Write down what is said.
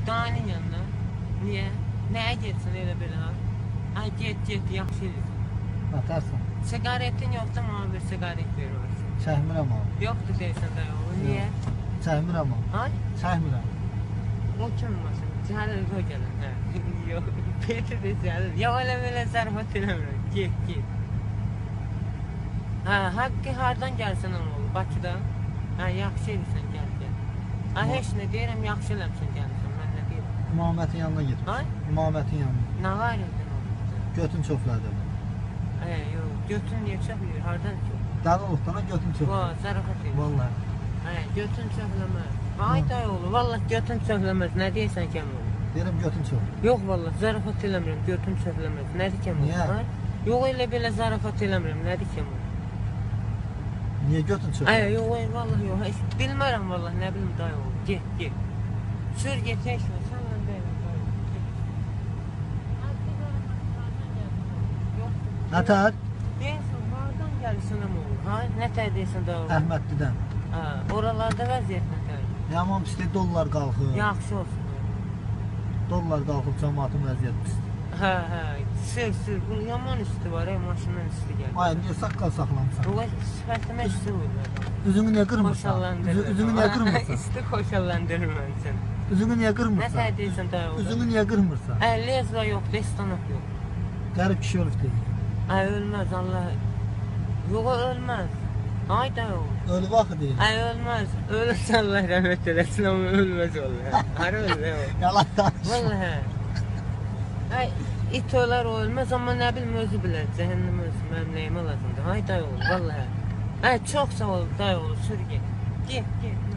Dayının yanına. Niyə? Nəyə getsin elə belə ha? Ay get, yaxşı edirsən. Atarsan. Sigaretin yoxdur mu abi, sigaret verirsin. Çəkmirəm abi. Yoxdur deyirsən dayı oğlu, niyə? Çəkmirəm abi. Ay? Çəkmirəm. O kim maşın? Cəhəl o gəlin, hə. Yox, Peter də cəhəl. Ya elə belə zarafat eləmirəm, get. Hə, haqqı hardan gəlsən oğlu, Bakıdan? Hə, yaxşı edirsən, gəl. Hə, heç nə deyirəm, yaxşı eləmsən gəlirsən, mən nə deyirəm? İmamətin yanına getmiş. Ay? İmamətin yanına. Nə var edin orada? Götün çoxladı. Yox, götün niyə çoxlayır, hardan çox? Dağılıqdan götün çoxladı. Zarafat edir. Vallahi. Götün çoxlamaz. Ay dayı oğlu, vallahi götün çoxlamaz, nə deyirsən kəm oğlu? Deyirəm götün çox. Yox vallahi, zarafat eləmirəm, götün çoxlamaz, nədir kəm oğlu? Niyə? Yox elə belə zarafat eləmirəm, nədir kəm oğlu? Niyə götün çox? Yox, vallahi yox, heç bilmərəm vallahi, nə bilim dayı oğlu, get. Sür get, heç nə, sən mən deyirəm dayı oğlu, get. Nətər? Deyirsən, hardan gəlirsən əmə oğlu, ha? Nətər deyirsən dayı oğlu? Əhmədlidən. Oralarda vəziyyət nətər? Yaman pisdir, dollar qalxır. Yaxşı olsun. Dollar qalxıb cəmaatın vəziyyət pisdir. Sür, bu yaman üstü var, maşından üstü gəlir. Ay, niyə saqqal saxlamısan? Bu sifətimə üstü vurur. Üzünü niyə qırmırsan? Üzünü niyə qırmırsan? Üstü xoşallandırır mən səni. Üzünü niyə qırmırsan? Nə tər deyirsən dayı oğlu? Üzünü niyə qırmırsan? Lezla yox, destanok yox. Qərib kişi ölüb deyil. Ölməz, Allah. Yox, ölməz. Ay dayı oğlu. Ölü vaxtı deyil. Ölməz. Ölürsə Allah rəhmət eləsin, amma ölməz vallahi. Hara ölür? Yalan danışma. Vallahi. İt ölər, o ölməz, amma nə bilim özü bilər. Cəhənnəm özü mənim nəyimə lazımdır. Ay dayı oğlu, vallahi. Çox sağ ol dayı oğlu, sür get. Get.